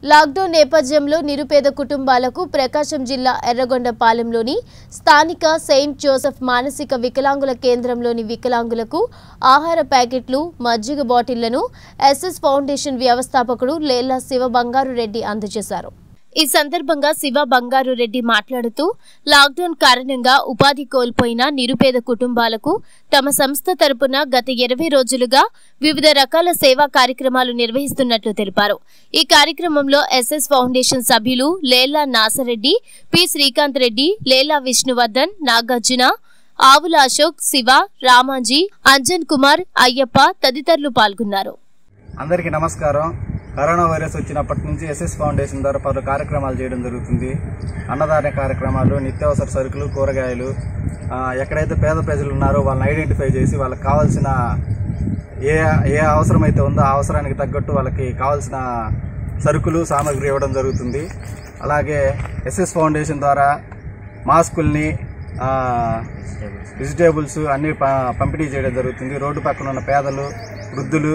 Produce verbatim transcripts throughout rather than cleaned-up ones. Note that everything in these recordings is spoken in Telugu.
లాక్డౌన్ నేపథ్యంలో నిరుపేద కుటుంబాలకు ప్రకాశం జిల్లా ఎర్రగొండపాలెంలోని స్థానిక సెయింట్ జోసెఫ్ మానసిక వికలాంగుల కేంద్రంలోని వికలాంగులకు ఆహార ప్యాకెట్లు, మజ్జిగ బాటిళ్లను ఎస్ఎస్ ఫౌండేషన్ వ్యవస్థాపకుడు లేల్లా శివ బంగారు రెడ్డి అందజేశారు. ఈ సందర్భంగా శివ బంగారు రెడ్డి మాట్లాడుతూ లాక్డౌన్ కారణంగా ఉపాధి కోల్పోయిన నిరుపేద కుటుంబాలకు తమ సంస్థ తరపున గత ఇరవై రోజులుగా వివిధ రకాల సేవా కార్యక్రమాలు నిర్వహిస్తున్నట్లు తెలిపారు. ఈ కార్యక్రమంలో ఎస్ఎస్ ఫౌండేషన్ సభ్యులు లేల్లా నాసరెడ్డి, పి శ్రీకాంత్ రెడ్డి, లేల్లా విష్ణువర్ధన్, నాగార్జున, ఆవుల అశోక్, శివ, రామాజీ, అంజన్ కుమార్, అయ్యప్ప తదితరులు పాల్గొన్నారు. అందరికీ నమస్కారం. కరోనా వైరస్ వచ్చినప్పటి నుంచి ఎస్ఎస్ ఫౌండేషన్ ద్వారా పలు కార్యక్రమాలు చేయడం జరుగుతుంది. అన్నదాన కార్యక్రమాలు, నిత్యావసర సరుకులు, కూరగాయలు, ఎక్కడైతే పేద ప్రజలు ఉన్నారో వాళ్ళని ఐడెంటిఫై చేసి వాళ్ళకి కావాల్సిన ఏ ఏ అవసరమైతే ఉందో ఆ అవసరానికి తగ్గట్టు వాళ్ళకి కావాల్సిన సరుకులు, సామాగ్రి ఇవ్వడం జరుగుతుంది. అలాగే ఎస్ఎస్ ఫౌండేషన్ ద్వారా మాస్కుల్ని, వెజిటేబుల్స్ అన్ని పంపిణీ చేయడం జరుగుతుంది. రోడ్డు పక్కన ఉన్న పేదలు, వృద్ధులు,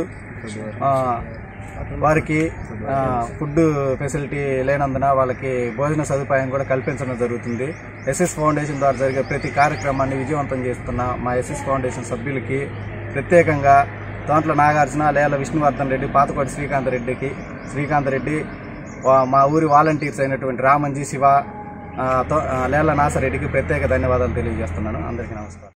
వారికి ఫుడ్ ఫెసిలిటీ లేనందున వాళ్ళకి భోజన సదుపాయం కూడా కల్పించడం జరుగుతుంది. ఎస్ఎస్ ఫౌండేషన్ ద్వారా జరిగే ప్రతి కార్యక్రమాన్ని విజయవంతం చేస్తున్న మా ఎస్ఎస్ ఫౌండేషన్ సభ్యులకి ప్రత్యేకంగా తోంట్ల నాగార్జున, లేల విష్ణువర్ధన్ రెడ్డి, పాతకోటి శ్రీకాంత్ రెడ్డికి శ్రీకాంత్ రెడ్డి మా ఊరి వాలంటీర్స్ అయినటువంటి రామంజీ, శివ, లేల నాసరెడ్డికి ప్రత్యేక ధన్యవాదాలు తెలియజేస్తున్నాను. అందరికీ నమస్కారం.